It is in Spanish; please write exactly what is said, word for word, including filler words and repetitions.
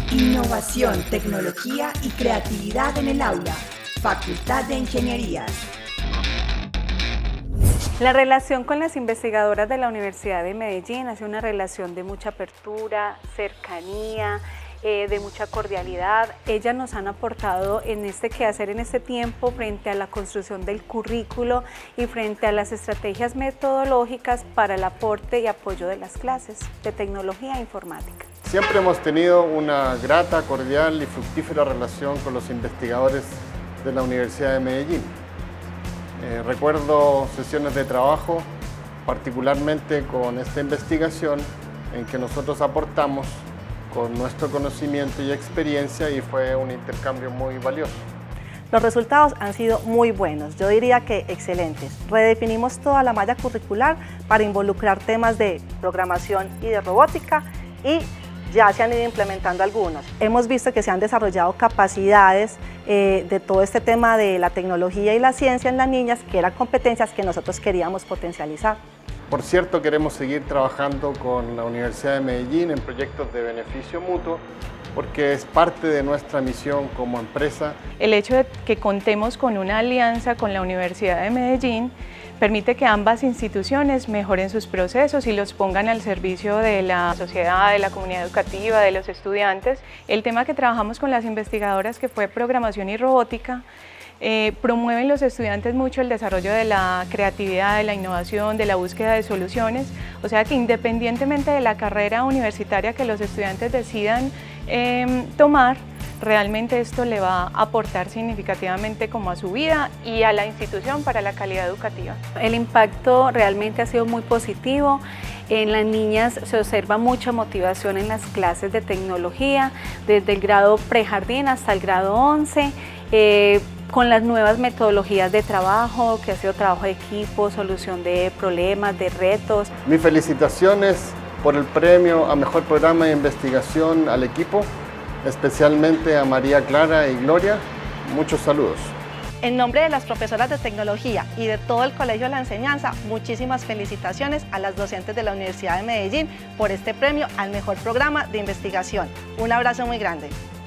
Innovación, tecnología y creatividad en el aula. Facultad de Ingenierías. La relación con las investigadoras de la Universidad de Medellín ha sido una relación de mucha apertura, cercanía, eh, de mucha cordialidad. Ellas nos han aportado en este quehacer en este tiempo frente a la construcción del currículo y frente a las estrategias metodológicas para el aporte y apoyo de las clases de tecnología e informática. Siempre hemos tenido una grata, cordial y fructífera relación con los investigadores de la Universidad de Medellín. Eh, recuerdo sesiones de trabajo, particularmente con esta investigación, en que nosotros aportamos con nuestro conocimiento y experiencia y fue un intercambio muy valioso. Los resultados han sido muy buenos, yo diría que excelentes. Redefinimos toda la malla curricular para involucrar temas de programación y de robótica y ya se han ido implementando algunos. Hemos visto que se han desarrollado capacidades eh, de todo este tema de la tecnología y la ciencia en las niñas, que eran competencias que nosotros queríamos potencializar. Por cierto, queremos seguir trabajando con la Universidad de Medellín en proyectos de beneficio mutuo, porque es parte de nuestra misión como empresa. El hecho de que contemos con una alianza con la Universidad de Medellín permite que ambas instituciones mejoren sus procesos y los pongan al servicio de la sociedad, de la comunidad educativa, de los estudiantes. El tema que trabajamos con las investigadoras, que fue programación y robótica, eh, promueven los estudiantes mucho el desarrollo de la creatividad, de la innovación, de la búsqueda de soluciones. O sea que independientemente de la carrera universitaria que los estudiantes decidan eh, tomar, realmente esto le va a aportar significativamente como a su vida y a la institución para la calidad educativa. El impacto realmente ha sido muy positivo. En las niñas se observa mucha motivación en las clases de tecnología, desde el grado prejardín hasta el grado once, eh, con las nuevas metodologías de trabajo, que ha sido trabajo de equipo, solución de problemas, de retos. Mis felicitaciones por el premio a Mejor Programa de Investigación al equipo, especialmente a María Clara y Gloria. Muchos saludos. En nombre de las profesoras de tecnología y de todo el Colegio de la Enseñanza, muchísimas felicitaciones a las docentes de la Universidad de Medellín por este premio al Mejor Programa de Investigación. Un abrazo muy grande.